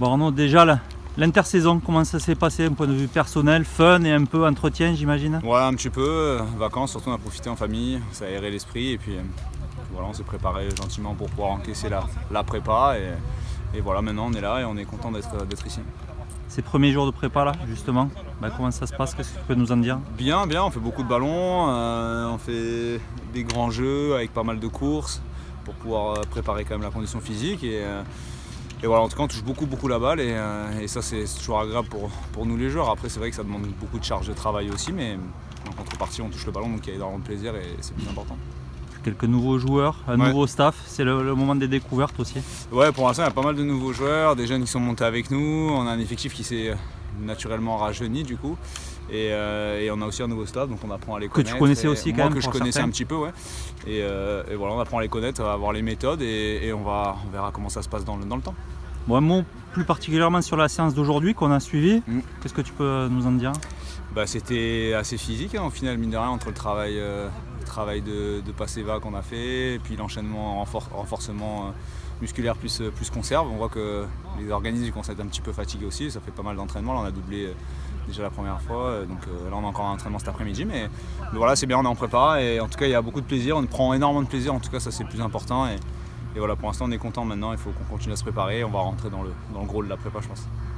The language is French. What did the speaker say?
Bon Arnaud, déjà l'intersaison, comment ça s'est passé d'un point de vue personnel, fun et un peu entretien j'imagine? Ouais, un petit peu, vacances, surtout on a profité en famille, ça a aéré l'esprit et puis voilà, on s'est préparé gentiment pour pouvoir encaisser la prépa et voilà, maintenant on est là et on est content d'être ici. Ces premiers jours de prépa là justement, comment ça se passe, qu'est-ce que tu peux nous en dire? Bien, on fait beaucoup de ballons, on fait des grands jeux avec pas mal de courses pour pouvoir préparer quand même la condition physique et voilà, en tout cas on touche beaucoup la balle et ça c'est toujours agréable pour nous les joueurs. Après c'est vrai que ça demande beaucoup de charge de travail aussi, mais en contrepartie on touche le ballon donc il y a énormément de plaisir et c'est plus important. Quelques nouveaux joueurs, un nouveau staff, c'est le moment des découvertes aussi? Ouais, pour l'instant il y a pas mal de nouveaux joueurs, des jeunes qui sont montés avec nous, on a un effectif qui s'est naturellement rajeuni du coup et on a aussi un nouveau staff donc on apprend à les connaître. Que tu connaissais aussi quand même? Moi que je connaissais un petit peu, ouais. Et voilà, on apprend à les connaître, à voir les méthodes et on verra comment ça se passe dans le temps. Bon, un mot plus particulièrement sur la séance d'aujourd'hui qu'on a suivie, qu'est-ce que tu peux nous en dire? C'était assez physique au final, mine de rien, entre le travail de passer vague qu'on a fait et puis l'enchaînement renforcement musculaire plus conserve. On voit que les organismes commencent à être un petit peu fatigués aussi, ça fait pas mal d'entraînement, là on a doublé déjà la première fois, donc là on a encore un entraînement cet après-midi, mais voilà, c'est bien, on est en prépa et en tout cas il y a beaucoup de plaisir, on prend énormément de plaisir, en tout cas ça c'est le plus important et voilà, pour l'instant on est content maintenant, il faut qu'on continue à se préparer, on va rentrer dans le gros de la prépa je pense.